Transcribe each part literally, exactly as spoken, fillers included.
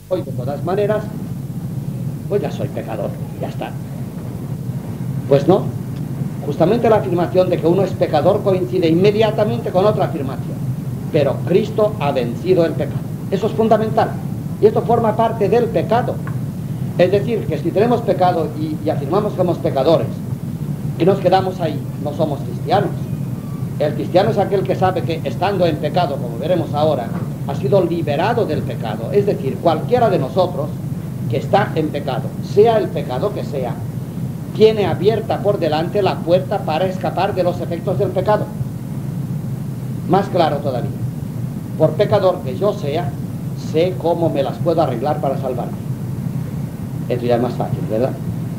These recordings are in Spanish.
hoy de todas maneras, pues ya soy pecador, ya está. Pues no, justamente la afirmación de que uno es pecador coincide inmediatamente con otra afirmación, pero Cristo ha vencido el pecado. Eso es fundamental, y esto forma parte del pecado. Es decir, que si tenemos pecado y, y afirmamos que somos pecadores, y nos quedamos ahí, no somos cristianos. El cristiano es aquel que sabe que estando en pecado, como veremos ahora, ha sido liberado del pecado. Es decir, cualquiera de nosotros que está en pecado, sea el pecado que sea, tiene abierta por delante la puerta para escapar de los efectos del pecado. Más claro todavía, por pecador que yo sea, sé cómo me las puedo arreglar para salvarme. Esto ya es más fácil, ¿verdad?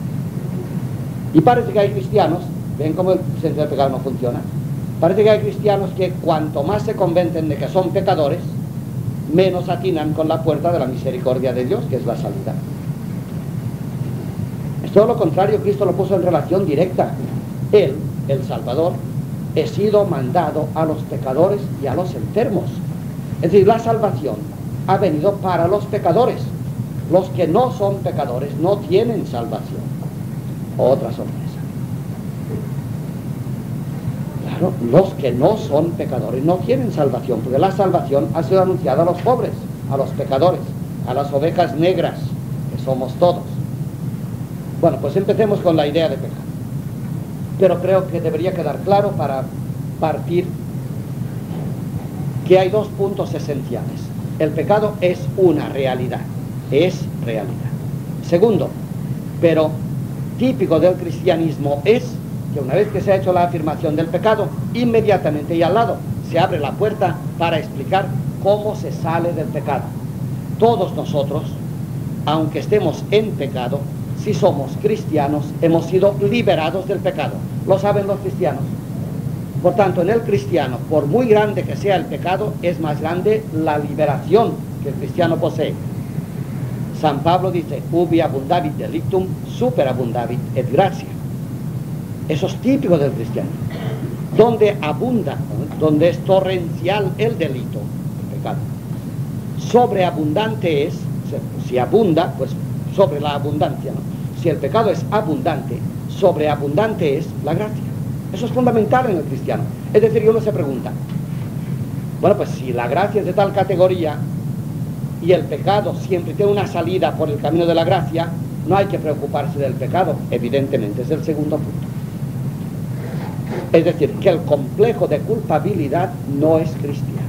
Y parece que hay cristianos, ven cómo el sentido del pecado no funciona, parece que hay cristianos que cuanto más se convencen de que son pecadores, menos atinan con la puerta de la misericordia de Dios, que es la salida. Es todo lo contrario, Cristo lo puso en relación directa. Él, el Salvador, he sido mandado a los pecadores y a los enfermos. Es decir, la salvación ha venido para los pecadores. Los que no son pecadores no tienen salvación. Otra sorpresa. Claro, los que no son pecadores no tienen salvación, porque la salvación ha sido anunciada a los pobres, a los pecadores, a las ovejas negras, que somos todos. Bueno, pues empecemos con la idea de pecado. Pero creo que debería quedar claro para partir que hay dos puntos esenciales. El pecado es una realidad, es realidad. Segundo, pero típico del cristianismo es que una vez que se ha hecho la afirmación del pecado, inmediatamente y al lado se abre la puerta para explicar cómo se sale del pecado. Todos nosotros, aunque estemos en pecado, si somos cristianos, hemos sido liberados del pecado. Lo saben los cristianos. Por tanto, en el cristiano, por muy grande que sea el pecado, es más grande la liberación que el cristiano posee. San Pablo dice, ubi abundavit delictum, superabundavit et gratia. Eso es típico del cristiano. Donde abunda, donde es torrencial el delito, el pecado, sobreabundante es, si abunda, pues sobre la abundancia, ¿no? Si el pecado es abundante, sobreabundante es la gracia. Eso es fundamental en el cristiano. Es decir, uno se pregunta, bueno, pues si la gracia es de tal categoría y el pecado siempre tiene una salida por el camino de la gracia, no hay que preocuparse del pecado. Evidentemente, es el segundo punto. Es decir, que el complejo de culpabilidad no es cristiano.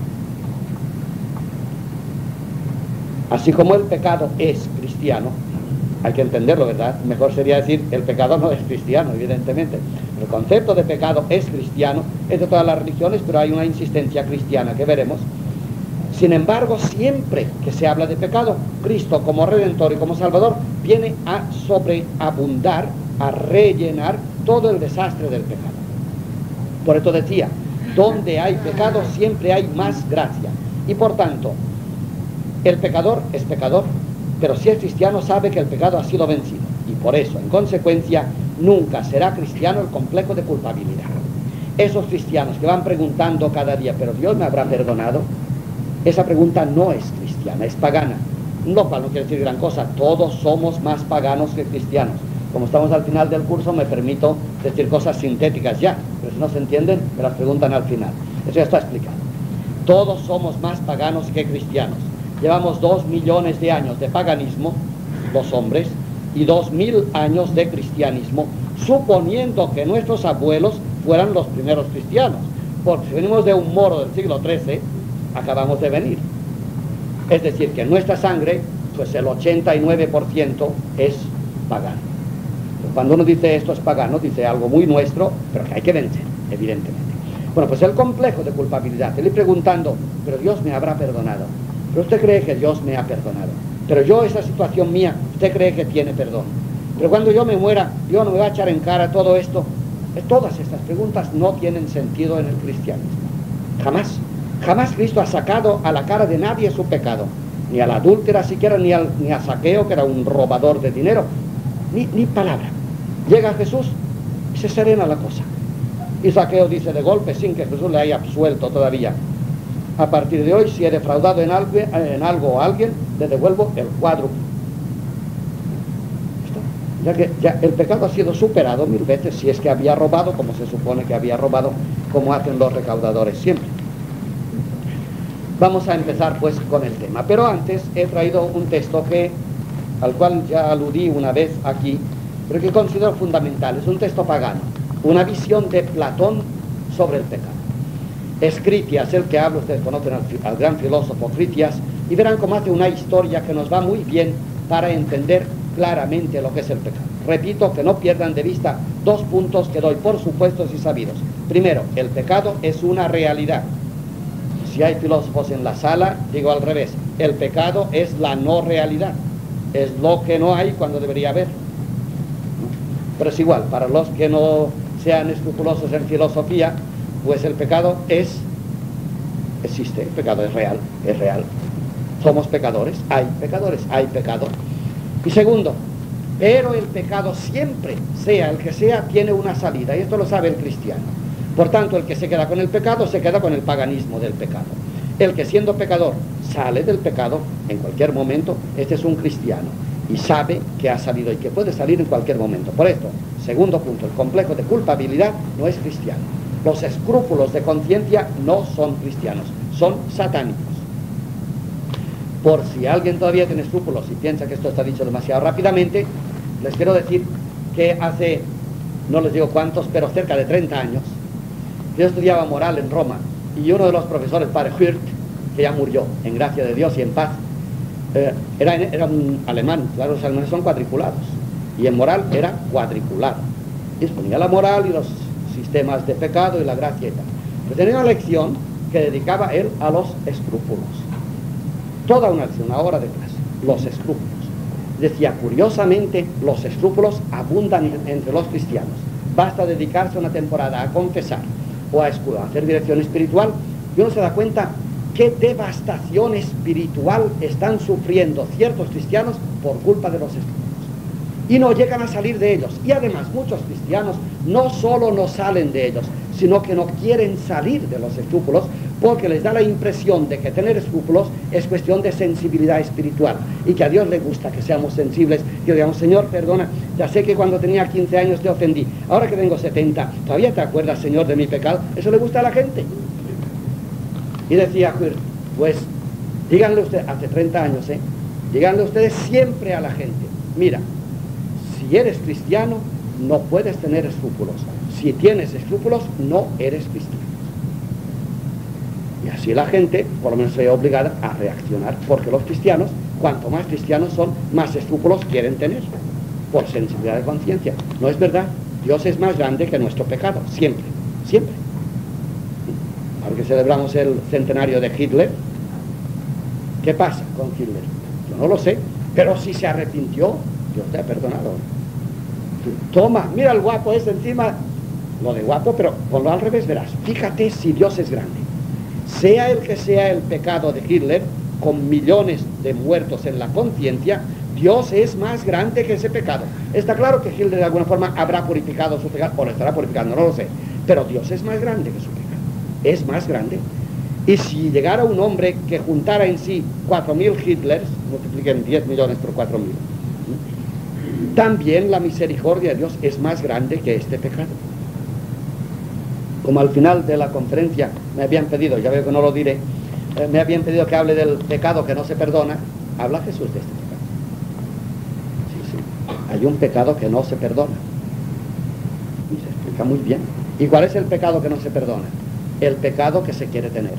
Así como el pecado es cristiano, hay que entenderlo, ¿verdad? Mejor sería decir, el pecado no es cristiano, evidentemente. El concepto de pecado es cristiano, es de todas las religiones, pero hay una insistencia cristiana que veremos. Sin embargo, siempre que se habla de pecado, Cristo como Redentor y como Salvador viene a sobreabundar, a rellenar todo el desastre del pecado. Por esto decía, donde hay pecado siempre hay más gracia. Y por tanto, el pecador es pecador, pero si es cristiano sabe que el pecado ha sido vencido. Y por eso, en consecuencia, nunca será cristiano el complejo de culpabilidad. Esos cristianos que van preguntando cada día, ¿pero Dios me habrá perdonado? Esa pregunta no es cristiana, es pagana. Lo cual no quiere decir gran cosa, todos somos más paganos que cristianos. Como estamos al final del curso, me permito decir cosas sintéticas ya, pero si no se entienden, me las preguntan al final. Eso ya está explicado. Todos somos más paganos que cristianos. Llevamos dos millones de años de paganismo, los hombres, y dos mil años de cristianismo, suponiendo que nuestros abuelos fueran los primeros cristianos. Porque si venimos de un moro del siglo trece, acabamos de venir. Es decir, que en nuestra sangre, pues el ochenta y nueve por ciento es pagano. Cuando uno dice esto es pagano, dice algo muy nuestro, pero que hay que vencer, evidentemente. Bueno, pues el complejo de culpabilidad, él preguntando, pero Dios me habrá perdonado. Pero usted cree que Dios me ha perdonado. Pero yo, esa situación mía, usted cree que tiene perdón. Pero cuando yo me muera, Dios no me va a echar en cara todo esto. Todas estas preguntas no tienen sentido en el cristianismo. Jamás. Jamás Cristo ha sacado a la cara de nadie su pecado. Ni a la adúltera siquiera, ni, al, ni a Zaqueo, que era un robador de dinero. Ni, ni palabra. Llega Jesús y se serena la cosa. Y Zaqueo dice de golpe, sin que Jesús le haya absuelto todavía, A partir de hoy, si he defraudado en algo, en algo o a alguien, le devuelvo el cuádruple. Ya que ya el pecado ha sido superado mil veces, si es que había robado, como se supone que había robado, como hacen los recaudadores siempre. Vamos a empezar pues con el tema, pero antes he traído un texto que, al cual ya aludí una vez aquí, pero que considero fundamental. Es un texto pagano, una visión de Platón sobre el pecado. Es Critias el que habla, ustedes conocen al, al gran filósofo Critias, y verán cómo hace una historia que nos va muy bien para entender claramente lo que es el pecado. Repito, que no pierdan de vista dos puntos que doy por supuestos y sabidos. Primero, el pecado es una realidad. Si hay filósofos en la sala, digo al revés, el pecado es la no realidad, es lo que no hay cuando debería haber. Pero es igual, para los que no sean escrupulosos en filosofía, pues el pecado es, existe, el pecado es real, es real. Somos pecadores, hay pecadores, hay pecado. Y segundo, pero el pecado siempre, sea el que sea, tiene una salida, y esto lo sabe el cristiano. Por tanto, el que se queda con el pecado, se queda con el paganismo del pecado. El que siendo pecador sale del pecado en cualquier momento, este es un cristiano, y sabe que ha salido y que puede salir en cualquier momento. Por esto, segundo punto, el complejo de culpabilidad no es cristiano. Los escrúpulos de conciencia no son cristianos, son satánicos. Por si alguien todavía tiene escrúpulos y piensa que esto está dicho demasiado rápidamente, les quiero decir que hace, no les digo cuántos, pero cerca de treinta años, yo estudiaba moral en Roma, y uno de los profesores, padre Hirt, que ya murió, en gracia de Dios y en paz, eh, era, era un alemán. Claro, los alemanes son cuadriculados, y en moral era cuadriculado. Y exponía la moral y los sistemas de pecado y la gracia y tal. Pero tenía una lección que dedicaba él a los escrúpulos. Toda una lección, una hora de clase, los escrúpulos. Decía, curiosamente, los escrúpulos abundan entre los cristianos. Basta dedicarse una temporada a confesar o a hacer dirección espiritual, y uno se da cuenta qué devastación espiritual están sufriendo ciertos cristianos por culpa de los escrúpulos. Y no llegan a salir de ellos. Y además muchos cristianos no solo no salen de ellos, sino que no quieren salir de los escrúpulos, porque les da la impresión de que tener escrúpulos es cuestión de sensibilidad espiritual, y que a Dios le gusta que seamos sensibles, que digamos, Señor, perdona, ya sé que cuando tenía quince años te ofendí, ahora que tengo setenta, ¿todavía te acuerdas, Señor, de mi pecado? Eso le gusta a la gente. Y decía, pues, díganle ustedes, hace treinta años, ¿eh? díganle ustedes siempre a la gente, mira, si eres cristiano, no puedes tener escrúpulos. Si tienes escrúpulos, no eres cristiano. Y así la gente, por lo menos, se ve obligada a reaccionar, porque los cristianos, cuanto más cristianos son, más escrúpulos quieren tener, por sensibilidad de conciencia. No es verdad, Dios es más grande que nuestro pecado, siempre, siempre. Ahora que celebramos el centenario de Hitler, ¿qué pasa con Hitler? Yo no lo sé, pero si se arrepintió, Dios te ha perdonado. Toma, mira el guapo ese encima, lo de guapo, pero ponlo al revés, verás. Fíjate si Dios es grande. Sea el que sea el pecado de Hitler, con millones de muertos en la conciencia, Dios es más grande que ese pecado. Está claro que Hitler de alguna forma habrá purificado su pecado, o lo estará purificando, no lo sé, pero Dios es más grande que su pecado, es más grande. Y si llegara un hombre que juntara en sí cuatro mil Hitlers, multipliquen diez millones por cuatro mil, también la misericordia de Dios es más grande que este pecado. Como al final de la conferencia me habían pedido, ya veo que no lo diré, eh, me habían pedido que hable del pecado que no se perdona, habla Jesús de este pecado. Sí, sí, hay un pecado que no se perdona. Y se explica muy bien. ¿Y cuál es el pecado que no se perdona? El pecado que se quiere tener.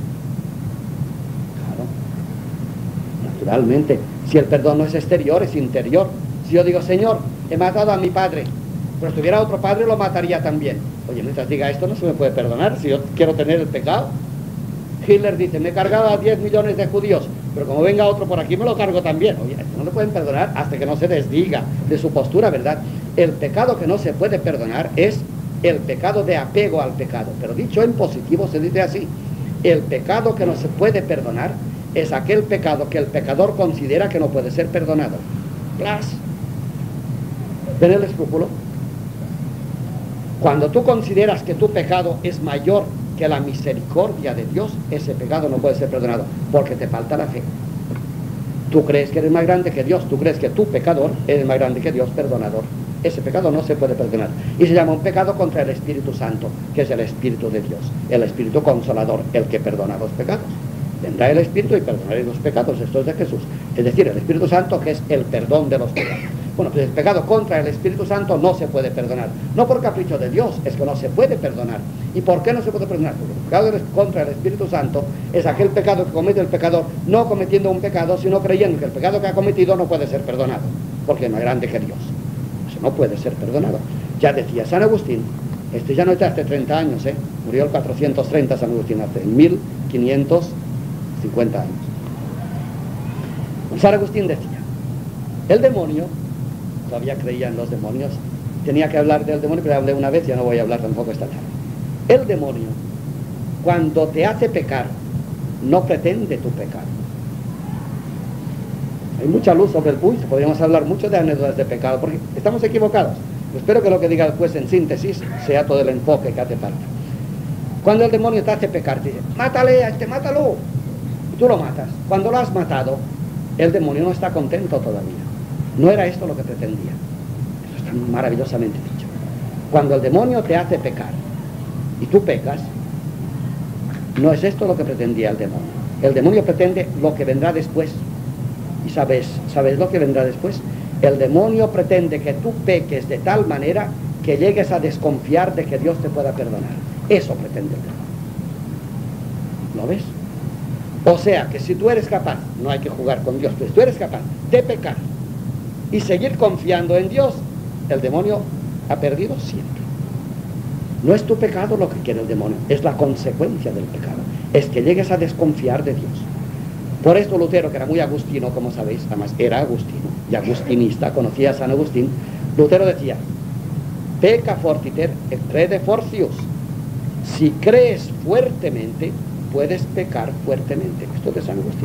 Claro. Naturalmente, si el perdón no es exterior, es interior. Si yo digo, Señor, he matado a mi padre, pero si tuviera otro padre lo mataría también. Oye, mientras diga esto no se me puede perdonar si yo quiero tener el pecado. Hitler dice, me he cargado a diez millones de judíos, pero como venga otro por aquí me lo cargo también. Oye, esto no lo pueden perdonar hasta que no se desdiga de su postura, ¿verdad? El pecado que no se puede perdonar es el pecado de apego al pecado. Pero dicho en positivo se dice así, el pecado que no se puede perdonar es aquel pecado que el pecador considera que no puede ser perdonado. Plas. ¿Ven el escrúpulo? Cuando tú consideras que tu pecado es mayor que que la misericordia de Dios, ese pecado no puede ser perdonado, porque te falta la fe. Tú crees que eres más grande que Dios, tú crees que tú, pecador, eres más grande que Dios, perdonador. Ese pecado no se puede perdonar. Y se llama un pecado contra el Espíritu Santo, que es el Espíritu de Dios, el Espíritu Consolador, el que perdona los pecados. Vendrá el Espíritu y perdonaré los pecados, esto es de Jesús. Es decir, el Espíritu Santo, que es el perdón de los pecados. Bueno, pues el pecado contra el Espíritu Santo no se puede perdonar. No por capricho de Dios, es que no se puede perdonar. ¿Y por qué no se puede perdonar? Porque el pecado contra el Espíritu Santo es aquel pecado que comete el pecador, no cometiendo un pecado, sino creyendo que el pecado que ha cometido no puede ser perdonado, porque es más grande que Dios. Eso no puede ser perdonado. Ya decía San Agustín, este ya no está hace treinta años, ¿eh? Murió el cuatrocientos treinta San Agustín, hace mil quinientos cincuenta años. San Agustín decía, el demonio, todavía creía en los demonios, tenía que hablar del demonio, pero hablé una vez, ya no voy a hablar tampoco esta tarde. El demonio, cuando te hace pecar, no pretende tu pecado. Hay mucha luz sobre el juicio, podríamos hablar mucho de anécdotas de pecado, porque estamos equivocados. Espero que lo que diga el juez en síntesis sea todo el enfoque que hace falta. Cuando el demonio te hace pecar, te dice, mátale a este, mátalo, y tú lo matas. Cuando lo has matado, el demonio no está contento todavía. No era esto lo que pretendía. Eso está maravillosamente dicho. Cuando el demonio te hace pecar y tú pecas, no es esto lo que pretendía el demonio. El demonio pretende lo que vendrá después. ¿Y sabes, sabes lo que vendrá después? El demonio pretende que tú peques de tal manera que llegues a desconfiar de que Dios te pueda perdonar. Eso pretende el demonio. ¿Lo ves? O sea, que si tú eres capaz, no hay que jugar con Dios, pues tú eres capaz de pecar y seguir confiando en Dios, el demonio ha perdido siempre. No es tu pecado lo que quiere el demonio, es la consecuencia del pecado, es que llegues a desconfiar de Dios. Por esto Lutero, que era muy agustino, como sabéis, además era agustino y agustinista, conocía a San Agustín, Lutero decía, peca fortiter et crede fortius. Si crees fuertemente, puedes pecar fuertemente. Esto es de San Agustín.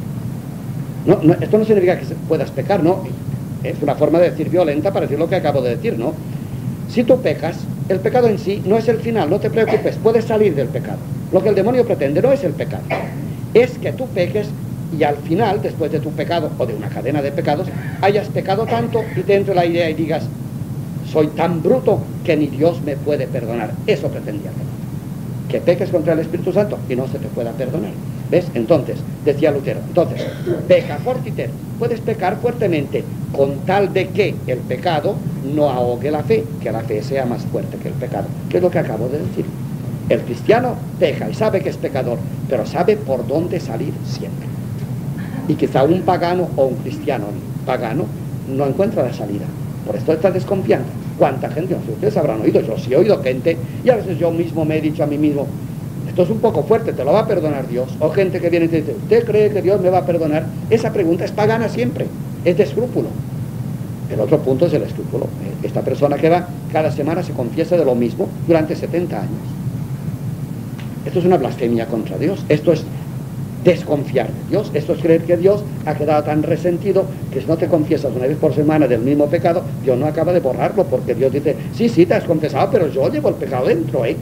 No, no, esto no significa que puedas pecar, no. Es una forma de decir violenta para decir lo que acabo de decir, ¿no? Si tú pecas, el pecado en sí no es el final, no te preocupes, puedes salir del pecado. Lo que el demonio pretende no es el pecado, es que tú peques y al final, después de tu pecado o de una cadena de pecados, hayas pecado tanto y te entre la idea y digas, soy tan bruto que ni Dios me puede perdonar. Eso pretendía el demonio. Que peques contra el Espíritu Santo y no se te pueda perdonar. ¿Ves? Entonces, decía Lutero, entonces, peca fortiter, puedes pecar fuertemente, con tal de que el pecado no ahogue la fe, que la fe sea más fuerte que el pecado, que es lo que acabo de decir. El cristiano peca y sabe que es pecador, pero sabe por dónde salir siempre. Y quizá un pagano o un cristiano pagano no encuentra la salida, por esto está desconfiando. ¿Cuánta gente? No sé, ustedes habrán oído, yo sí he oído gente, y a veces yo mismo me he dicho a mí mismo, esto es un poco fuerte, ¿te lo va a perdonar Dios? O gente que viene y te dice, ¿usted cree que Dios me va a perdonar? Esa pregunta es pagana siempre, es de escrúpulo. El otro punto es el escrúpulo. Esta persona que va cada semana se confiesa de lo mismo durante setenta años. Esto es una blasfemia contra Dios, esto es desconfiar de Dios, esto es creer que Dios ha quedado tan resentido que si no te confiesas una vez por semana del mismo pecado, Dios no acaba de borrarlo, porque Dios dice, sí, sí, te has confesado, pero yo llevo el pecado dentro, ¿eh?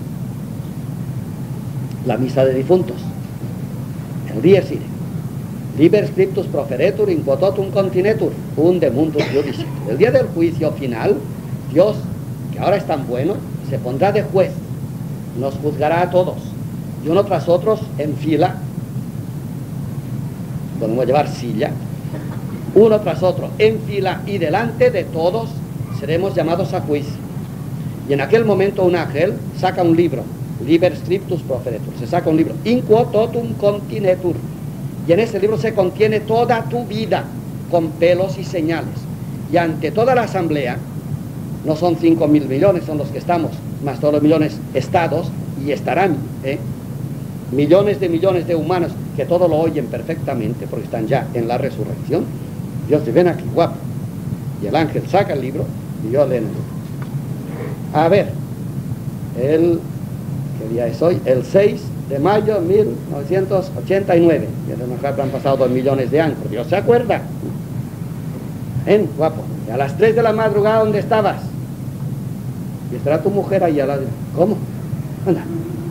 La misa de difuntos, el dies irae, liber scriptus proferetur in quo totum continetur, unde muntus judiciet. El día del juicio final, Dios, que ahora es tan bueno, se pondrá de juez, nos juzgará a todos, y uno tras otros en fila, podemos llevar silla, uno tras otro, en fila, y delante de todos seremos llamados a juicio. Y en aquel momento un ángel saca un libro, liber scriptus proferetur, se saca un libro, in quo totum continetur, y en ese libro se contiene toda tu vida, con pelos y señales. Y ante toda la asamblea, no son cinco mil millones, son los que estamos, más todos los millones estados, y estarán, ¿eh? millones de millones de humanos que todo lo oyen perfectamente porque están ya en la resurrección. Dios te ven aquí, guapo. Y el ángel saca el libro y yo leo el libro. A ver, el, ¿qué día es hoy? El seis de mayo de mil novecientos ochenta y nueve. Y a lo mejor han pasado dos millones de años, Dios se acuerda. Ven, guapo. Y a las tres de la madrugada, ¿dónde estabas? Y estará tu mujer ahí al lado. ¿Cómo? Anda.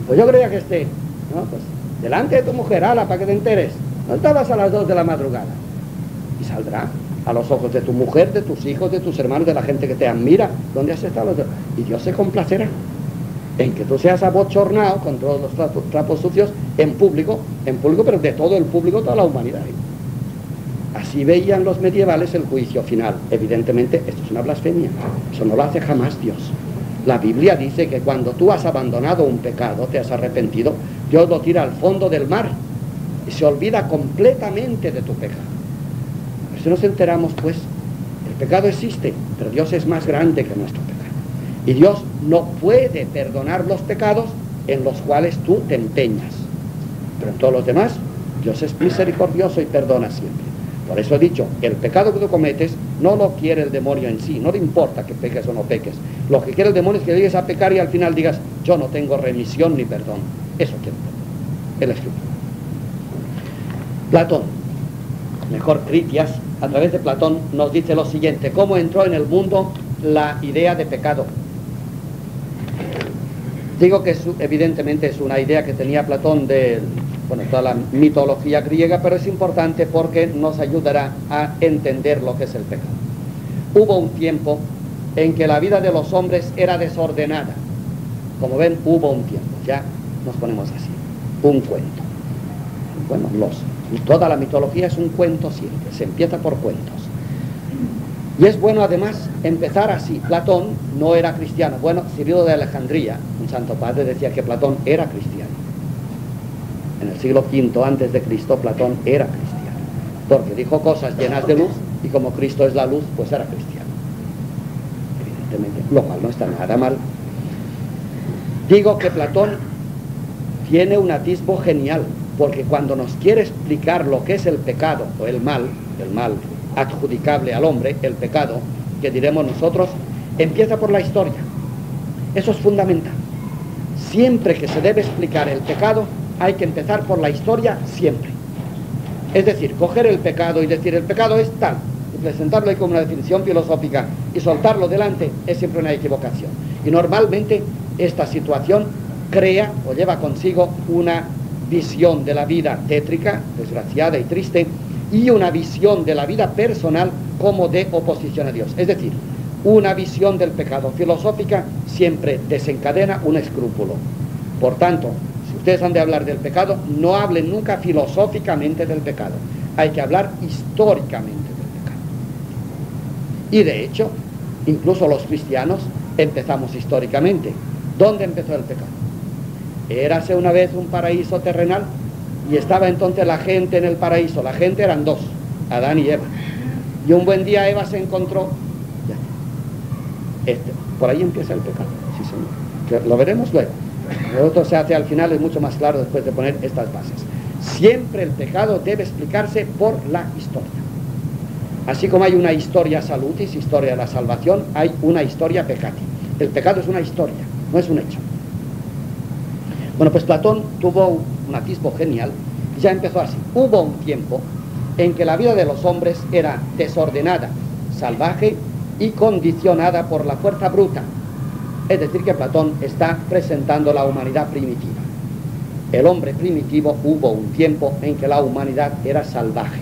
Pues yo creía que esté, ¿no? Pues delante de tu mujer, ala, para que te enteres. No estabas a las dos de la madrugada. Y saldrá a los ojos de tu mujer, de tus hijos, de tus hermanos, de la gente que te admira. ¿Dónde has estado? Y Dios se complacerá en que tú seas abochornado con todos los trapos, trapos sucios en público, en público, pero de todo el público, toda la humanidad. Así veían los medievales el juicio final. Evidentemente, esto es una blasfemia. Eso no lo hace jamás Dios. La Biblia dice que cuando tú has abandonado un pecado, te has arrepentido, Dios lo tira al fondo del mar y se olvida completamente de tu pecado. Si nos enteramos, pues, el pecado existe, pero Dios es más grande que nuestro pecado. Y Dios no puede perdonar los pecados en los cuales tú te empeñas. Pero en todos los demás, Dios es misericordioso y perdona siempre. Por eso he dicho, el pecado que tú cometes no lo quiere el demonio en sí, no le importa que peques o no peques. Lo que quiere el demonio es que llegues a pecar y al final digas, yo no tengo remisión ni perdón. Eso quiere el Espíritu. Platón, mejor Critias, a través de Platón nos dice lo siguiente: cómo entró en el mundo la idea de pecado. Digo que es, evidentemente es una idea que tenía Platón de, bueno, toda la mitología griega, pero es importante porque nos ayudará a entender lo que es el pecado. Hubo un tiempo en que la vida de los hombres era desordenada. Como ven, hubo un tiempo, ya nos ponemos así, un cuento. Bueno, los, toda la mitología es un cuento siempre, se empieza por cuentos. Y es bueno además empezar así. Platón no era cristiano. Bueno, Cirilo de Alejandría, un santo padre, decía que Platón era cristiano. En el siglo quinto antes de Cristo, Platón era cristiano, porque dijo cosas llenas de luz, y como Cristo es la luz, pues era cristiano. Evidentemente, lo cual no está nada mal. Digo que Platón tiene un atisbo genial, porque cuando nos quiere explicar lo que es el pecado o el mal, el mal adjudicable al hombre, el pecado, que diremos nosotros, empieza por la historia. Eso es fundamental. Siempre que se debe explicar el pecado, hay que empezar por la historia, siempre. Es decir, coger el pecado y decir el pecado es tal, y presentarlo ahí como una definición filosófica y soltarlo delante, es siempre una equivocación. Y normalmente esta situación crea o lleva consigo una visión de la vida tétrica, desgraciada y triste, y una visión de la vida personal como de oposición a Dios. Es decir, una visión del pecado filosófica siempre desencadena un escrúpulo. Por tanto, si ustedes han de hablar del pecado, no hablen nunca filosóficamente del pecado. Hay que hablar históricamente del pecado. Y de hecho, incluso los cristianos empezamos históricamente. ¿Dónde empezó el pecado? Érase una vez un paraíso terrenal, y estaba entonces la gente en el paraíso. La gente eran dos, Adán y Eva. Y un buen día Eva se encontró, ya, este, por ahí empieza el pecado, sí señor. Lo veremos luego. Lo otro se hace al final, es mucho más claro después de poner estas bases. Siempre el pecado debe explicarse por la historia. Así como hay una historia salutis, historia de la salvación, hay una historia peccati. El pecado es una historia, no es un hecho. Bueno, pues Platón tuvo un atisbo genial y ya empezó así. Hubo un tiempo en que la vida de los hombres era desordenada, salvaje y condicionada por la fuerza bruta. Es decir, que Platón está presentando la humanidad primitiva. El hombre primitivo, hubo un tiempo en que la humanidad era salvaje.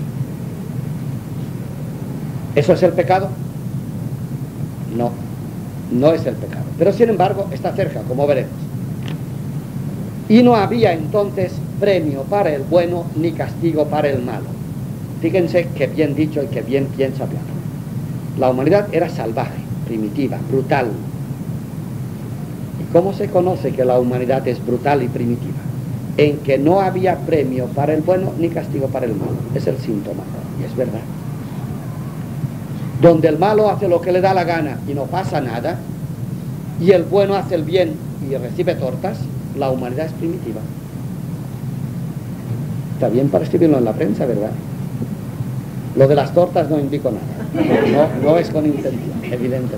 ¿Eso es el pecado? No, no es el pecado. Pero sin embargo está cerca, como veremos. Y no había entonces premio para el bueno ni castigo para el malo. Fíjense qué bien dicho y qué bien piensa Platón. La humanidad era salvaje, primitiva, brutal. ¿Y cómo se conoce que la humanidad es brutal y primitiva? En que no había premio para el bueno ni castigo para el malo. Es el síntoma, y es verdad. Donde el malo hace lo que le da la gana y no pasa nada, y el bueno hace el bien y recibe tortas, la humanidad es primitiva. Está bien para escribirlo en la prensa, ¿verdad? Lo de las tortas no indico nada. No, no es con intención, evidentemente.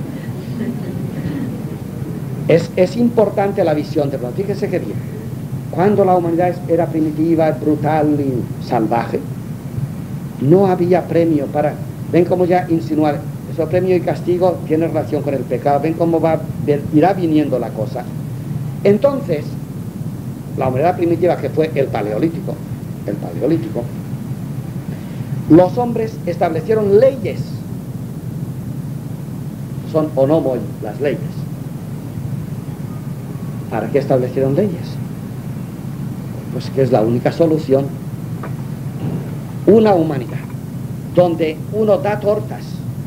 Es, es importante la visión de Platón. Fíjese que bien. Cuando la humanidad era primitiva, brutal y salvaje, no había premio para... Ven cómo ya insinuar, eso premio y castigo tiene relación con el pecado. Ven cómo va, irá viniendo la cosa. Entonces, la humanidad primitiva, que fue el paleolítico, el paleolítico, los hombres establecieron leyes. Son onomoi las leyes. ¿Para qué establecieron leyes? Pues que es la única solución. Una humanidad donde uno da tortas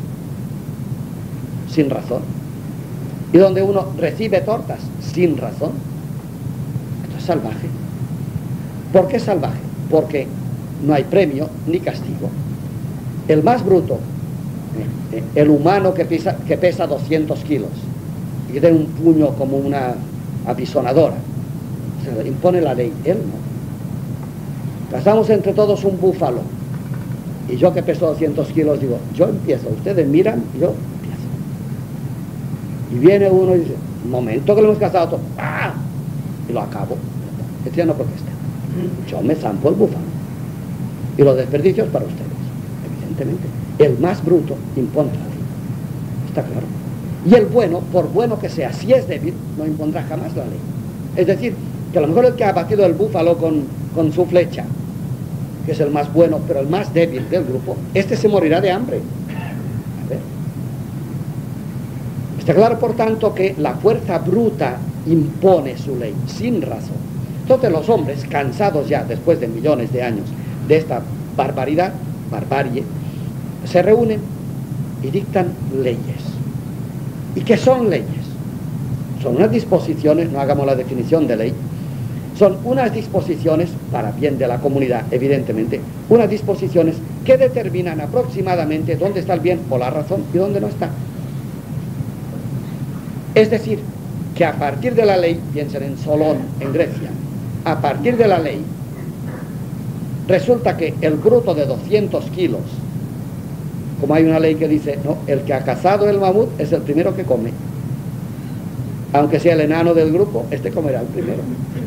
sin razón y donde uno recibe tortas sin razón, esto es salvaje. ¿Por qué es salvaje? Porque no hay premio ni castigo. El más bruto, el humano que pesa, que pesa doscientos kilos y que tiene un puño como una apisonadora, se le impone la ley, él no. Cazamos entre todos un búfalo y yo que peso doscientos kilos digo, yo empiezo, ustedes miran, yo empiezo. Y viene uno y dice, un momento que lo hemos cazado todo, ¡ah! Y lo acabo. Este ya no protesta. Yo me zampo el búfalo y los desperdicios para ustedes, evidentemente. El más bruto impone la ley, está claro. Y el bueno, por bueno que sea, si es débil, no impondrá jamás la ley. Es decir, que a lo mejor el que ha batido el búfalo con, con su flecha, que es el más bueno, pero el más débil del grupo, este se morirá de hambre. A ver. Está claro, por tanto, que la fuerza bruta impone su ley, sin razón. Entonces los hombres, cansados ya después de millones de años de esta barbaridad, barbarie, se reúnen y dictan leyes. ¿Y qué son leyes? Son unas disposiciones, no hagamos la definición de ley, son unas disposiciones para bien de la comunidad, evidentemente, unas disposiciones que determinan aproximadamente dónde está el bien o la razón y dónde no está. Es decir, que a partir de la ley, piensen en Solón, en Grecia, a partir de la ley, resulta que el bruto de doscientos kilos, como hay una ley que dice, no, el que ha cazado el mamut es el primero que come. Aunque sea el enano del grupo, este comerá el primero.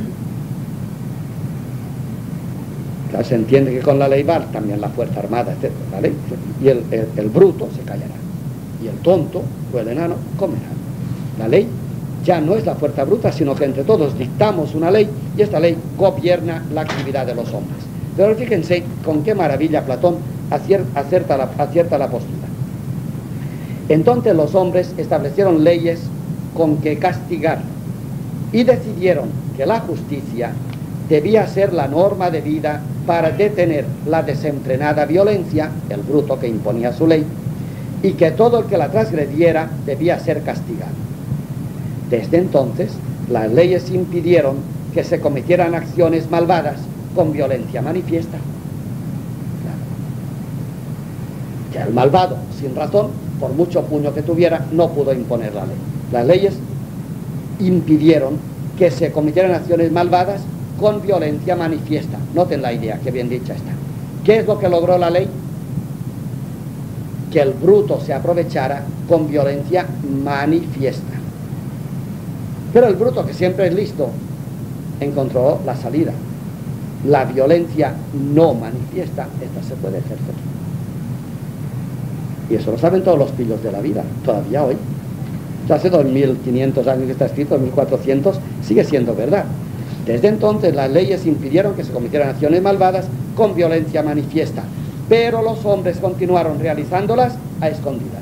Claro, se entiende que con la ley va también la fuerza armada, etcétera, ¿vale? Y el, el, el bruto se callará. Y el tonto o el enano comerá. La ley ya no es la fuerza bruta, sino que entre todos dictamos una ley y esta ley gobierna la actividad de los hombres. Pero fíjense con qué maravilla Platón acierta la, acierta la postura. Entonces los hombres establecieron leyes con que castigar y decidieron que la justicia debía ser la norma de vida para detener la desenfrenada violencia, el bruto que imponía su ley, y que todo el que la transgrediera debía ser castigado. Desde entonces, las leyes impidieron que se cometieran acciones malvadas con violencia manifiesta. Claro. Ya el malvado, sin razón, por mucho puño que tuviera, no pudo imponer la ley. Las leyes impidieron que se cometieran acciones malvadas con violencia manifiesta. Noten la idea, que bien dicha está. ¿Qué es lo que logró la ley? Que el bruto se aprovechara con violencia manifiesta. Pero el bruto, que siempre es listo, encontró la salida. La violencia no manifiesta, esta se puede ejercer. Y eso lo saben todos los pillos de la vida, todavía hoy. Hace dos mil quinientos años que está escrito, dos mil cuatrocientos, sigue siendo verdad. Desde entonces las leyes impidieron que se cometieran acciones malvadas con violencia manifiesta, pero los hombres continuaron realizándolas a escondidas.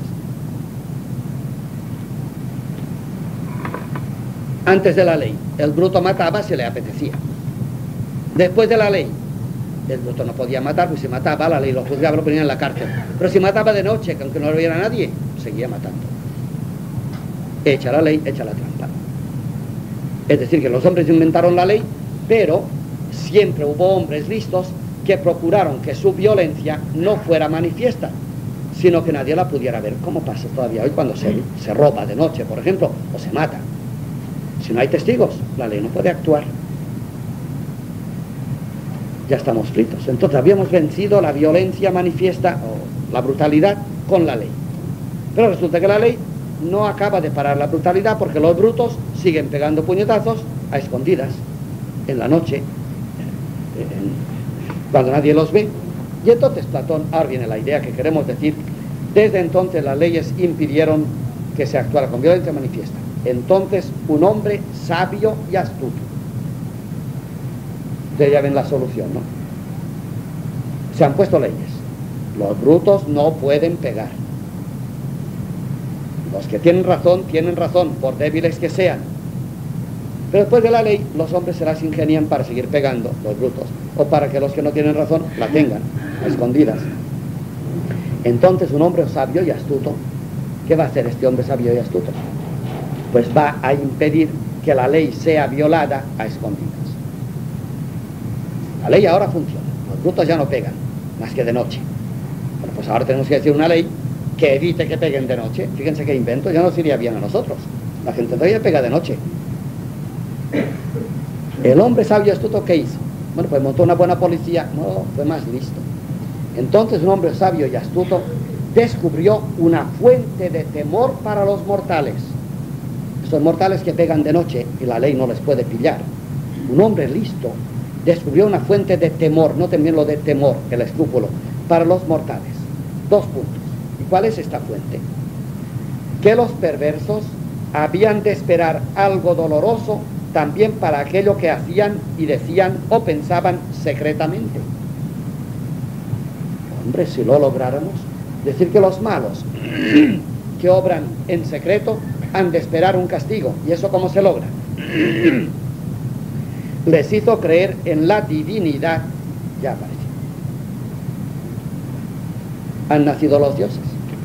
Antes de la ley, el bruto mataba si le apetecía. Después de la ley, el bruto no podía matar, pues si mataba, la ley lo juzgaba, lo ponía en la cárcel. Pero si mataba de noche, que aunque no lo viera nadie, seguía matando. Echa la ley, echa la trampa. Es decir, que los hombres inventaron la ley, pero siempre hubo hombres listos que procuraron que su violencia no fuera manifiesta, sino que nadie la pudiera ver, como pasa todavía hoy cuando se, se roba de noche, por ejemplo, o se mata. Si no hay testigos, la ley no puede actuar. Ya estamos fritos. Entonces habíamos vencido la violencia manifiesta o la brutalidad con la ley. Pero resulta que la ley no acaba de parar la brutalidad, porque los brutos siguen pegando puñetazos a escondidas, en la noche, en, cuando nadie los ve. Y entonces Platón, ahora viene la idea que queremos decir, desde entonces las leyes impidieron que se actuara con violencia manifiesta. Entonces un hombre sabio y astuto Ustedes ya ven la solución, ¿no? Se han puesto leyes. Los brutos no pueden pegar. Los que tienen razón, tienen razón, por débiles que sean. Pero después de la ley, los hombres se las ingenian para seguir pegando, los brutos, o para que los que no tienen razón la tengan, a escondidas. Entonces un hombre sabio y astuto, ¿qué va a hacer este hombre sabio y astuto? Pues va a impedir que la ley sea violada a escondidas. La ley ahora funciona, los brutos ya no pegan, más que de noche. Bueno, pues ahora tenemos que decir una ley que evite que peguen de noche. Fíjense qué invento, ya nos iría bien a nosotros. La gente todavía pega de noche. El hombre sabio y astuto, ¿qué hizo? Bueno, pues montó una buena policía. No, fue más listo. Entonces un hombre sabio y astuto descubrió una fuente de temor para los mortales. Estos mortales que pegan de noche y la ley no les puede pillar. Un hombre listo descubrió una fuente de temor, no también lo de temor, el escrúpulo, para los mortales. Dos puntos. ¿Y cuál es esta fuente? Que los perversos habían de esperar algo doloroso también para aquello que hacían y decían o pensaban secretamente. Hombre, si lo lográramos, decir que los malos que obran en secreto han de esperar un castigo. ¿Y eso cómo se logra? Les hizo creer en la divinidad. Ya apareció. Han nacido los dioses.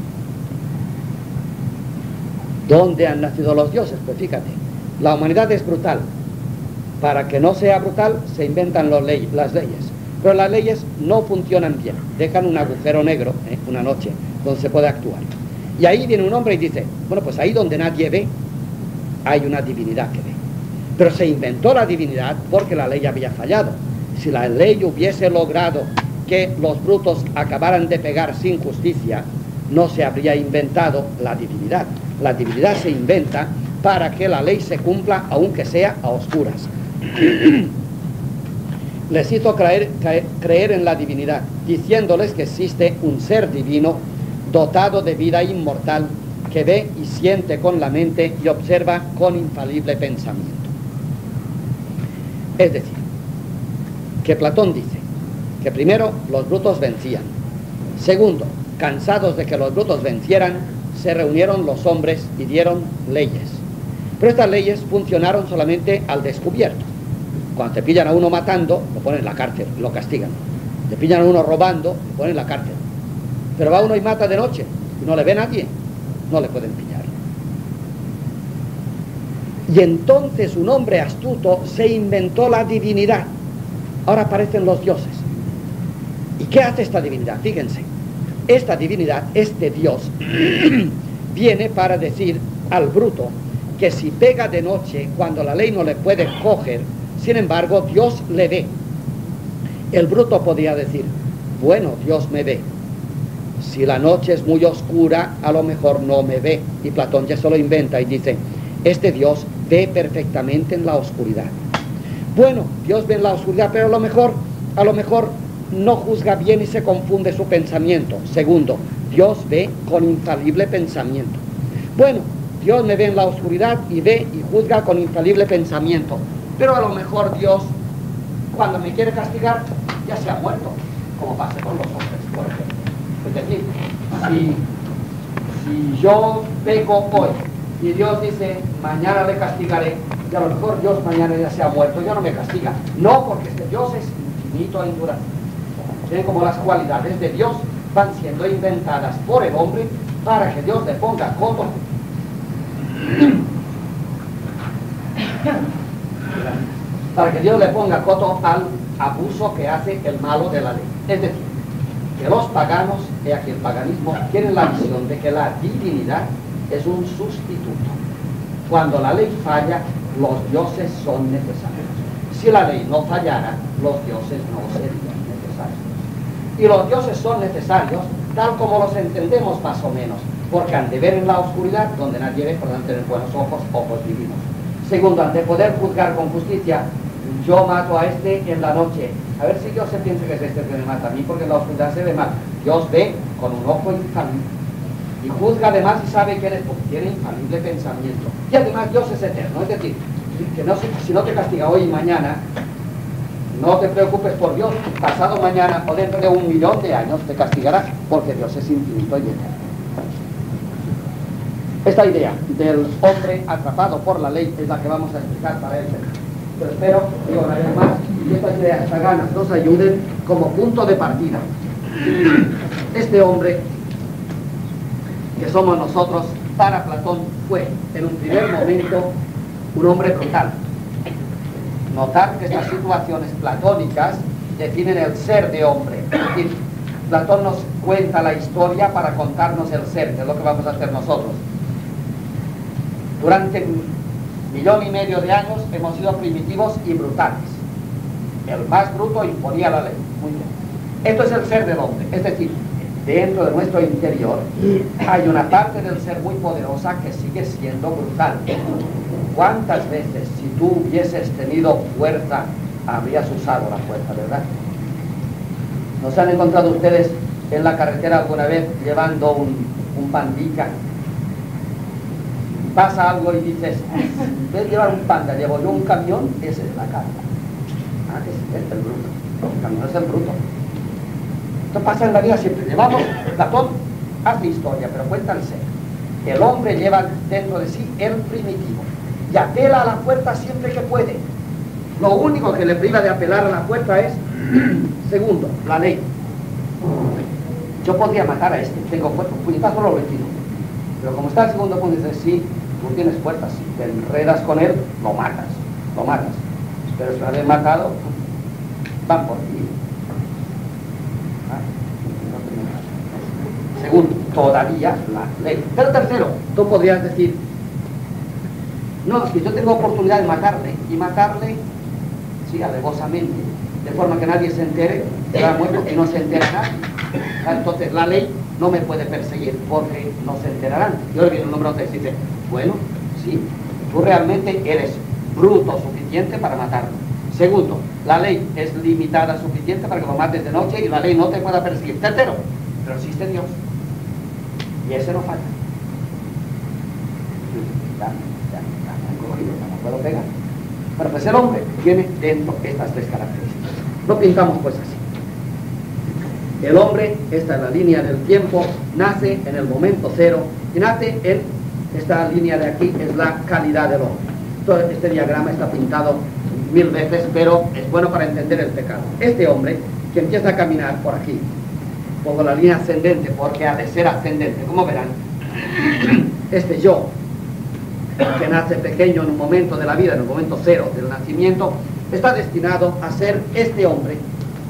¿Dónde han nacido los dioses? Pues fíjate, la humanidad es brutal. Para que no sea brutal, se inventan los ley, las leyes. Pero las leyes no funcionan bien. Dejan un agujero negro, ¿eh? una noche, donde se puede actuar. Y ahí viene un hombre y dice, bueno, pues ahí donde nadie ve, hay una divinidad que ve. Pero se inventó la divinidad porque la ley había fallado. Si la ley hubiese logrado que los brutos acabaran de pegar sin justicia, no se habría inventado la divinidad. La divinidad se inventa para que la ley se cumpla, aunque sea a oscuras. Les hizo creer, creer, creer en la divinidad, diciéndoles que existe un ser divino dotado de vida inmortal que ve y siente con la mente y observa con infalible pensamiento. Es decir, que Platón dice que primero los brutos vencían. Segundo, cansados de que los brutos vencieran, se reunieron los hombres y dieron leyes. Pero estas leyes funcionaron solamente al descubierto. Cuando te pillan a uno matando, lo ponen en la cárcel, lo castigan. Te pillan a uno robando, lo ponen en la cárcel. Pero va uno y mata de noche y no le ve nadie, no le pueden pillar. Y entonces un hombre astuto se inventó la divinidad. Ahora aparecen los dioses. ¿Y qué hace esta divinidad? Fíjense, esta divinidad, este Dios, viene para decir al bruto que si pega de noche, cuando la ley no le puede coger, sin embargo, Dios le ve. El bruto podría decir, bueno, Dios me ve. Si la noche es muy oscura, a lo mejor no me ve. Y Platón ya se lo inventa y dice, este Dios ve perfectamente en la oscuridad. Bueno, Dios ve en la oscuridad, pero a lo mejor, a lo mejor no juzga bien y se confunde su pensamiento. Segundo, Dios ve con infalible pensamiento. Bueno, Dios me ve en la oscuridad y ve y juzga con infalible pensamiento. Pero a lo mejor Dios, cuando me quiere castigar, ya se ha muerto, como pasa con los hombres, por ejemplo. Es decir, si, si yo peco hoy y Dios dice, mañana le castigaré, y a lo mejor Dios mañana ya se ha muerto, ya no me castiga. No, porque este Dios es infinito e indurable. Ven como las cualidades de Dios van siendo inventadas por el hombre para que Dios le ponga coto. Para que Dios le ponga coto al abuso que hace el malo de la ley. Es decir, que los paganos, y aquí el paganismo, tienen la visión de que la divinidad es un sustituto. Cuando la ley falla, los dioses son necesarios. Si la ley no fallara, los dioses no serían necesarios. Y los dioses son necesarios tal como los entendemos más o menos, porque han de ver en la oscuridad donde nadie ve, por tener buenos ojos, ojos divinos. Segundo, han de poder juzgar con justicia. Yo mato a este en la noche. A ver si Dios se piensa que es este que me mata a mí, porque en la oscuridad se ve mal. Dios ve con un ojo infalible. Y juzga además y sabe quién es, porque tiene infalible pensamiento. Y además Dios es eterno. Es decir, que no, si no te castiga hoy y mañana, no te preocupes por Dios, pasado mañana o dentro de un millón de años te castigará, porque Dios es infinito y eterno. Esta idea del hombre atrapado por la ley es la que vamos a explicar para él. Pero espero, digo una vez más, que estas ideas paganas nos ayuden como punto de partida. Este hombre que somos nosotros, para Platón, fue en un primer momento un hombre brutal. Notar que estas situaciones platónicas definen el ser de hombre. Es decir, Platón nos cuenta la historia para contarnos el ser, que es lo que vamos a hacer nosotros. Durante un millón y medio de años hemos sido primitivos y brutales. El más bruto imponía la ley. Muy bien. Esto es el ser del hombre. Es decir, dentro de nuestro interior hay una parte del ser muy poderosa que sigue siendo brutal. ¿Cuántas veces, si tú hubieses tenido fuerza, habrías usado la fuerza, verdad? ¿No se han encontrado ustedes en la carretera alguna vez llevando un, un pandica? Pasa algo y dices, en vez de llevar un panda, llevo yo un camión, ese es la carga. Ah, ese es el bruto. El camión es el bruto. Esto pasa en la vida siempre. Llevamos, Platón hace historia, pero cuenta el ser. El hombre lleva dentro de sí el primitivo y apela a la fuerza siempre que puede. Lo único que le priva de apelar a la fuerza es, segundo, la ley. Yo podría matar a este, tengo fuerza, un puñetazo lo retiro. Pero como está el segundo punto, dice, sí, tú tienes fuerza, si te enredas con él, lo matas, lo matas. Pero si lo has matado, van por ti. Segundo, todavía la ley. Pero tercero, tú podrías decir, no, es que yo tengo oportunidad de matarle, y matarle, sí, alevosamente, de forma que nadie se entere, será muerto y no se entera nadie. Entonces la ley no me puede perseguir porque no se enterarán. Y ahora viene el número tres y dice, bueno, sí, tú realmente eres bruto suficiente para matarlo. Segundo, la ley es limitada suficiente para que lo mates de noche y la ley no te pueda perseguir. Tercero, pero existe Dios. Y ese no falla. Ya, ya, ya me han cogido, ya no puedo pegar. Pero pues el hombre tiene dentro estas tres características. Lo pintamos pues así. El hombre, esta es la línea del tiempo, nace en el momento cero y nace en esta línea de aquí, es la calidad del hombre. Todo este diagrama está pintado mil veces, pero es bueno para entender el pecado. Este hombre que empieza a caminar por aquí, pongo la línea ascendente porque ha de ser ascendente, como verán, este yo que nace pequeño en un momento de la vida, en el momento cero del nacimiento, está destinado a ser este hombre,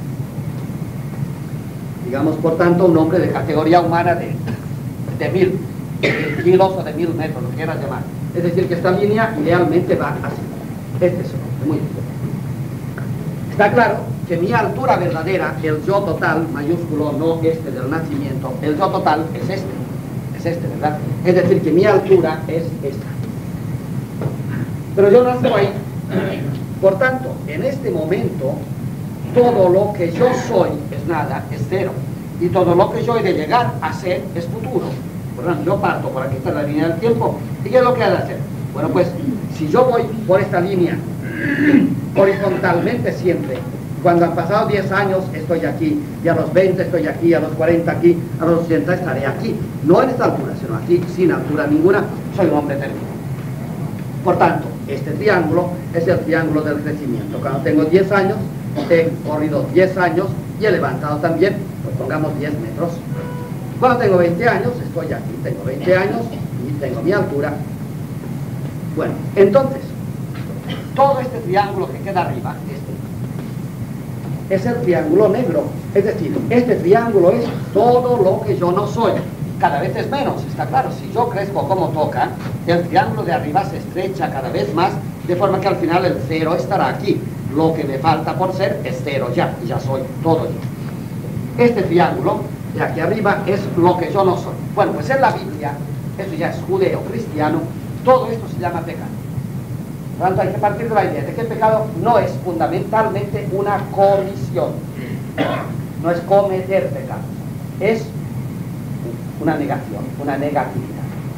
digamos por tanto un hombre de categoría humana de, de mil, de mil kilos o de mil metros, lo que quieras llamar. Es decir, que esta línea idealmente va así. Este es un hombre, muy bien. Está claro que mi altura verdadera, el yo total, mayúsculo, no este del nacimiento, el yo total es este, es este, ¿verdad? Es decir, que mi altura es esta. Pero yo nazco ahí. Por tanto, en este momento, todo lo que yo soy es nada, es cero. Y todo lo que yo he de llegar a ser es futuro. Por lo tanto, yo parto por aquí, está la línea del tiempo. ¿Y qué es lo que he de hacer? Bueno, pues, si yo voy por esta línea, horizontalmente siempre, cuando han pasado diez años estoy aquí, y a los veinte estoy aquí, a los cuarenta aquí, a los ochenta estaré aquí. No en esta altura, sino aquí, sin altura ninguna, soy un hombre eterno. Por tanto, este triángulo es el triángulo del crecimiento. Cuando tengo diez años, he corrido diez años y he levantado también, pues pongamos diez metros. Cuando tengo veinte años, estoy aquí, tengo veinte años y tengo mi altura. Bueno, entonces, todo este triángulo que queda arriba, este, es el triángulo negro. Es decir, este triángulo es todo lo que yo no soy. Cada vez es menos, está claro. Si yo crezco como toca, el triángulo de arriba se estrecha cada vez más, de forma que al final el cero estará aquí. Lo que me falta por ser es cero ya, y ya soy todo yo. Este triángulo de aquí arriba es lo que yo no soy. Bueno, pues en la Biblia, eso ya es judeo-cristiano, todo esto se llama pecado. Por lo tanto, hay que partir de la idea de que el pecado no es fundamentalmente una comisión, no es cometer pecado, es una negación, una negatividad.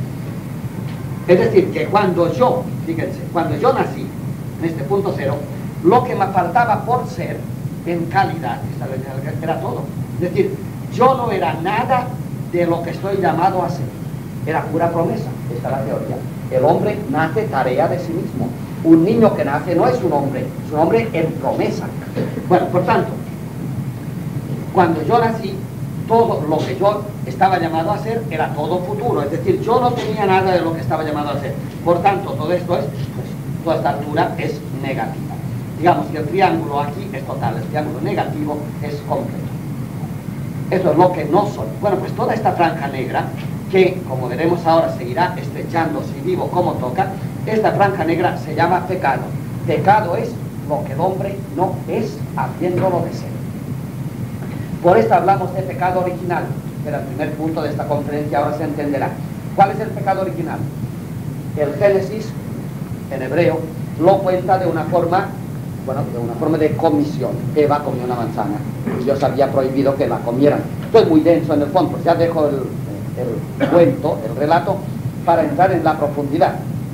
Es decir, que cuando yo, fíjense, cuando yo nací en este punto cero, lo que me faltaba por ser en calidad, era todo. Es decir, yo no era nada de lo que estoy llamado a ser, era pura promesa. Esta es la teoría. El hombre nace tarea de sí mismo. Un niño que nace no es un hombre, es un hombre en promesa. Bueno, por tanto, cuando yo nací, todo lo que yo estaba llamado a ser era todo futuro, es decir, yo no tenía nada de lo que estaba llamado a ser. Por tanto, todo esto es, pues, toda esta altura es negativa. Digamos que el triángulo aquí es total, el triángulo negativo es completo. Eso es lo que no soy. Bueno, pues toda esta franja negra, que como veremos ahora seguirá estrechando si vivo como toca, esta franja negra se llama pecado. Pecado es lo que el hombre no es haciéndolo de ser. Por esto hablamos de pecado original, que era el primer punto de esta conferencia, ahora se entenderá. ¿Cuál es el pecado original? El Génesis, en hebreo, lo cuenta de una forma, bueno, de una forma de comisión. Eva comió una manzana y Dios había prohibido que la comieran. Esto es muy denso en el fondo, pues ya dejo el, el cuento, el relato, para entrar en la profundidad.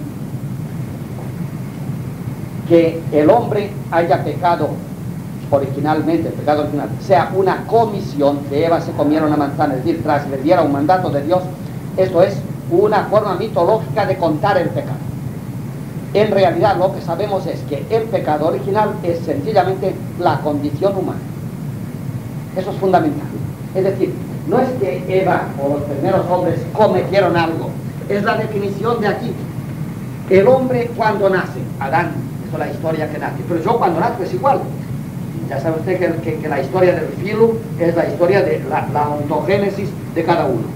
Que el hombre haya pecado originalmente, el pecado original, sea una comisión, que Eva se comiera una manzana, es decir, transgrediera un mandato de Dios, esto es una forma mitológica de contar el pecado. En realidad lo que sabemos es que el pecado original es sencillamente la condición humana. Eso es fundamental. Es decir, no es que Eva o los primeros hombres cometieron algo, es la definición de aquí. El hombre cuando nace, Adán, eso es la historia que nace, pero yo cuando nazco es igual. Ya sabe usted que, que, que la historia del filo es la historia de la, la ontogénesis de cada uno.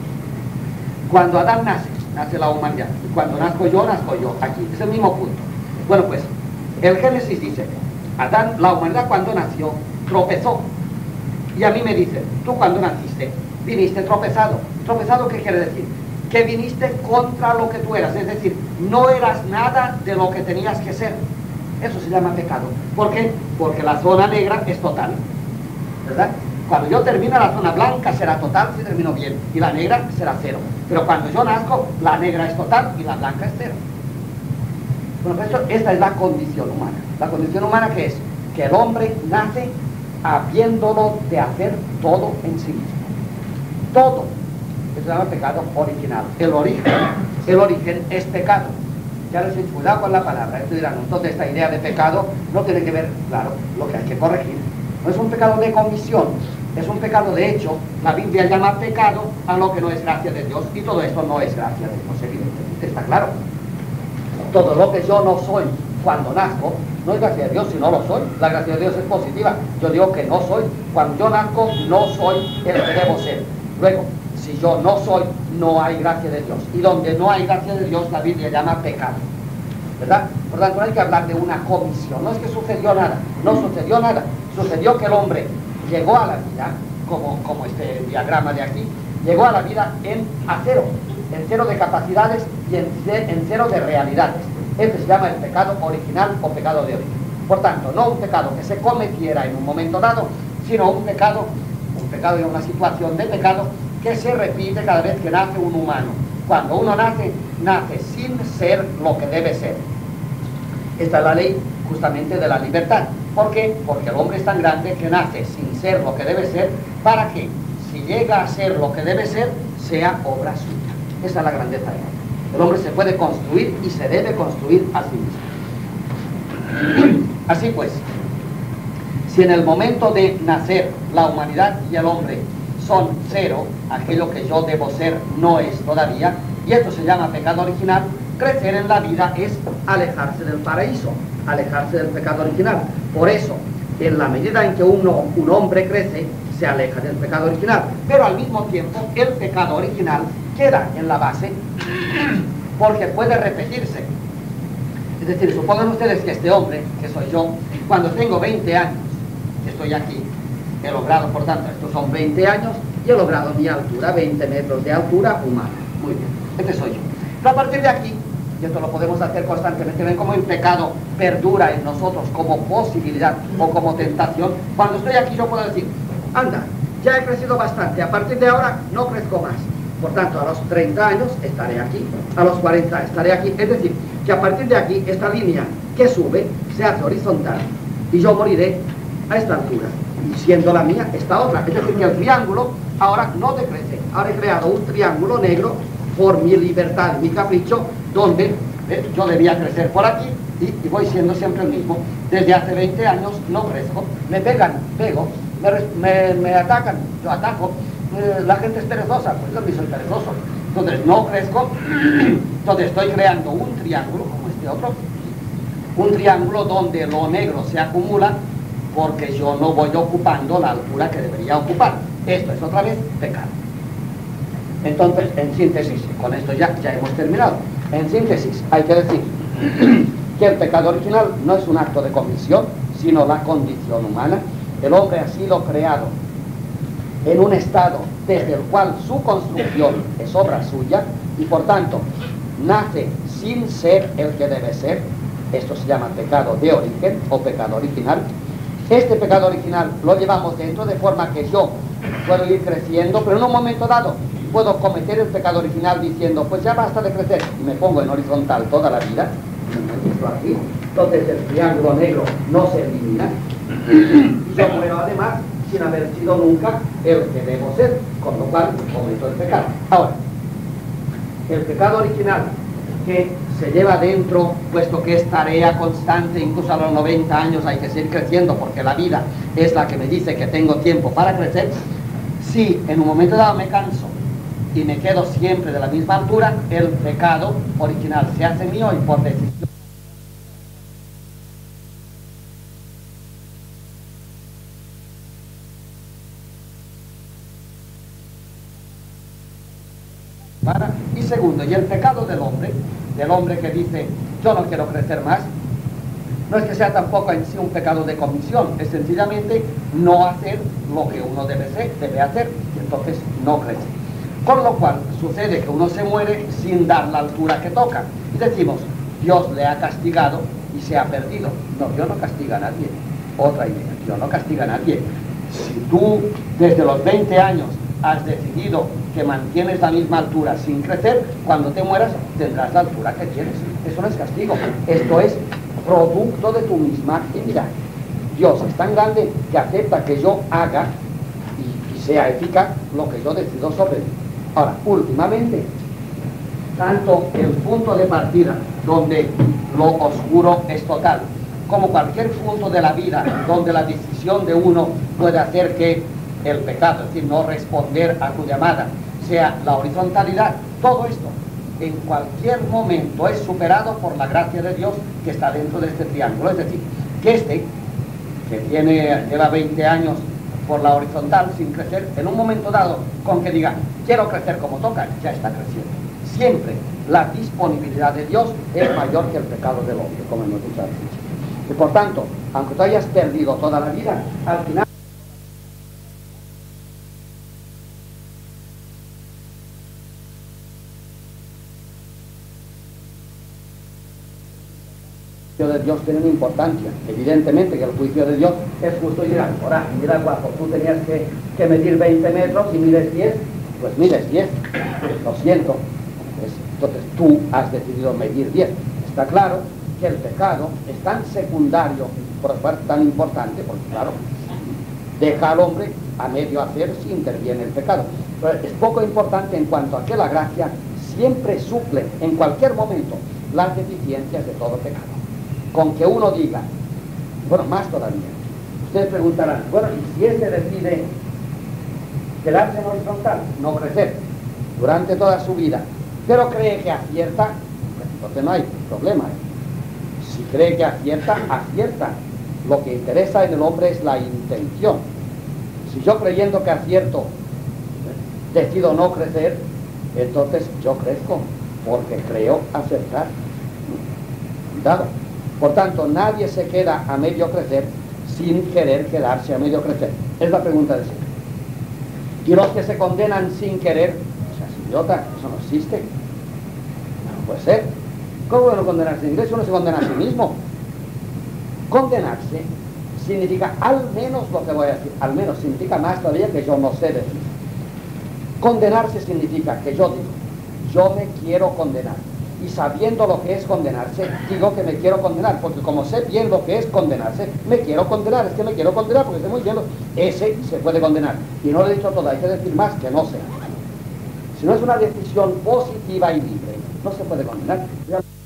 Cuando Adán nace, nace la humanidad. Y cuando nazco yo, nazco yo. Aquí es el mismo punto. Bueno, pues, el Génesis dice, Adán, la humanidad cuando nació, tropezó. Y a mí me dice, tú cuando naciste, viniste tropezado. ¿Tropezado qué quiere decir? Que viniste contra lo que tú eras. Es decir, no eras nada de lo que tenías que ser. Eso se llama pecado. ¿Por qué? Porque la zona negra es total, ¿verdad? Cuando yo termino, la zona blanca será total si termino bien, y la negra será cero. Pero cuando yo nazco, la negra es total y la blanca es cero. Bueno, pues esto, esta es la condición humana. La condición humana, ¿qué es? Que el hombre nace habiéndolo de hacer todo en sí mismo. Todo. Eso se llama pecado original. El origen, el origen es pecado. Ya les he dicho, cuidado con la palabra. Esto dirán, entonces esta idea de pecado no tiene que ver, claro, lo que hay que corregir. No es un pecado de comisión, es un pecado de hecho. La Biblia llama pecado a lo que no es gracia de Dios, y todo esto no es gracia de Dios, evidentemente, está claro. Todo lo que yo no soy cuando nazco, no es gracia de Dios si no lo soy. La gracia de Dios es positiva. Yo digo que no soy. Cuando yo nazco, no soy el que debo ser. Luego, si yo no soy, no hay gracia de Dios. Y donde no hay gracia de Dios, la Biblia llama pecado, ¿verdad? Por tanto, no hay que hablar de una comisión. No es que sucedió nada, no sucedió nada. Sucedió que el hombre llegó a la vida, como, como este diagrama de aquí, llegó a la vida en a cero, en cero de capacidades y en, en cero de realidades. Este se llama el pecado original o pecado de origen. Por tanto, no un pecado que se cometiera en un momento dado, sino un pecado, un pecado y una situación de pecado que se repite cada vez que nace un humano. Cuando uno nace, nace sin ser lo que debe ser. Esta es la ley justamente de la libertad. ¿Por qué? Porque el hombre es tan grande que nace sin ser lo que debe ser, para que, si llega a ser lo que debe ser, sea obra suya. Esa es la grandeza de él. El hombre se puede construir y se debe construir a sí mismo. Así pues, si en el momento de nacer la humanidad y el hombre son cero, aquello que yo debo ser no es todavía, y esto se llama pecado original, crecer en la vida es alejarse del paraíso, alejarse del pecado original. Por eso, en la medida en que uno, un hombre crece, se aleja del pecado original, pero al mismo tiempo el pecado original queda en la base porque puede repetirse. Es decir, supongan ustedes que este hombre, que soy yo, cuando tengo veinte años, estoy aquí, he logrado, por tanto, estos son veinte años, y he logrado mi altura, veinte metros de altura humana. Muy bien, este soy yo. Pero a partir de aquí, y esto lo podemos hacer constantemente, ven cómo el pecado perdura en nosotros como posibilidad o como tentación. Cuando estoy aquí yo puedo decir, anda, ya he crecido bastante, a partir de ahora no crezco más. Por tanto, a los treinta años estaré aquí, a los cuarenta estaré aquí. Es decir, que a partir de aquí, esta línea que sube, se hace horizontal, y yo moriré a esta altura, y siendo la mía esta otra. Es decir, que el triángulo ahora no decrece. Ahora he creado un triángulo negro por mi libertad, mi capricho, donde eh, yo debía crecer por aquí, y, y voy siendo siempre el mismo. Desde hace veinte años no crezco, me pegan, pego, me, me, me atacan, yo ataco, eh, la gente es perezosa, pues yo también soy perezoso. Entonces no crezco, entonces estoy creando un triángulo, como este otro, un triángulo donde lo negro se acumula porque yo no voy ocupando la altura que debería ocupar. Esto es otra vez pecado. Entonces, en síntesis, con esto ya, ya hemos terminado. En síntesis, hay que decir que el pecado original no es un acto de comisión, sino la condición humana. El hombre ha sido creado en un estado desde el cual su construcción es obra suya y por tanto nace sin ser el que debe ser. Esto se llama pecado de origen o pecado original. Este pecado original lo llevamos dentro de forma que yo puedo ir creciendo, pero en un momento dado puedo cometer el pecado original diciendo, pues ya basta de crecer, y me pongo en horizontal toda la vida. Aquí. Entonces el triángulo negro no se elimina y yo muero además sin haber sido nunca el que debo ser, con lo cual cometo el pecado. Ahora, el pecado original que se lleva dentro, puesto que es tarea constante, incluso a los noventa años hay que seguir creciendo porque la vida es la que me dice que tengo tiempo para crecer. Si en un momento dado me canso y me quedo siempre de la misma altura, el pecado original se hace mío y por decisión para. Y segundo, y el pecado del hombre, del hombre que dice yo no quiero crecer más, no es que sea tampoco en sí un pecado de comisión, es sencillamente no hacer lo que uno debe, ser, debe hacer, y entonces no crece. Con lo cual sucede que uno se muere sin dar la altura que toca. Y decimos, Dios le ha castigado y se ha perdido. No, Dios no castiga a nadie. Otra idea, Dios no castiga a nadie. Si tú desde los veinte años has decidido que mantienes la misma altura sin crecer, cuando te mueras tendrás la altura que tienes. Eso no es castigo, esto es producto de tu misma actividad. Dios es tan grande que acepta que yo haga y, y sea eficaz lo que yo decido sobre él. Ahora, últimamente, tanto el punto de partida donde lo oscuro es total, como cualquier punto de la vida donde la decisión de uno puede hacer que el pecado, es decir, no responder a tu llamada, sea la horizontalidad, todo esto en cualquier momento es superado por la gracia de Dios que está dentro de este triángulo. Es decir, que este, que tiene, lleva veinte años por la horizontal sin crecer, en un momento dado, con que diga, quiero crecer como toca, ya está creciendo. Siempre la disponibilidad de Dios es mayor que el pecado del hombre, como hemos dicho antes. Y por tanto, aunque tú hayas perdido toda la vida, al final el juicio de Dios tiene una importancia. Evidentemente que el juicio de Dios es justo y dirán, ahora, mira guapo, tú tenías que, que medir veinte metros y mides diez, pues mides diez, lo siento. Entonces tú has decidido medir diez. Está claro que el pecado es tan secundario, por ser tan importante, porque claro, deja al hombre a medio hacer si interviene el pecado. Pero es poco importante en cuanto a que la gracia siempre suple en cualquier momento las deficiencias de todo pecado. Con que uno diga, bueno, más todavía, ustedes preguntarán, bueno, ¿y si éste decide quedarse en horizontal, no crecer durante toda su vida, pero cree que acierta? Pues entonces no hay problema. Si cree que acierta, acierta. Lo que interesa en el hombre es la intención. Si yo creyendo que acierto decido no crecer, entonces yo crezco, porque creo acertar. Cuidado. Por tanto, nadie se queda a medio crecer sin querer quedarse a medio crecer. Es la pregunta de siempre. Y los que se condenan sin querer, o sea, es idiota, eso no existe. No puede ser. ¿Cómo bueno condenarse en inglés? Uno se condena a sí mismo. Condenarse significa al menos lo que voy a decir, al menos significa más todavía que yo no sé decir. Condenarse significa que yo digo, yo me quiero condenar. y sabiendo lo que es condenarse, digo que me quiero condenar, porque como sé bien lo que es condenarse, me quiero condenar, es que me quiero condenar porque sé muy bien lo... Ese se puede condenar. Y no lo he dicho todo, hay que decir más que no sea. Si no es una decisión positiva y libre, no se puede condenar.